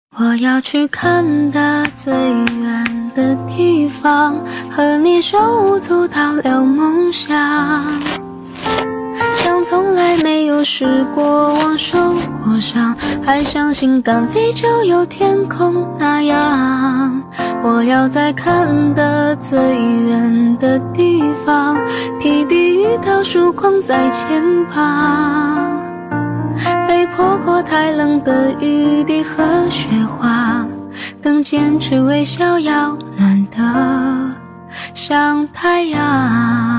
我要去看的最远的地方，和你手舞足蹈聊梦想，像从来没有失过望受过伤，还相信敢飞就有天空那样。我要在看的最远的地方，披地遇到曙光在前方，被泼过太冷的雨滴和雪花，更坚持微笑要暖得像太阳。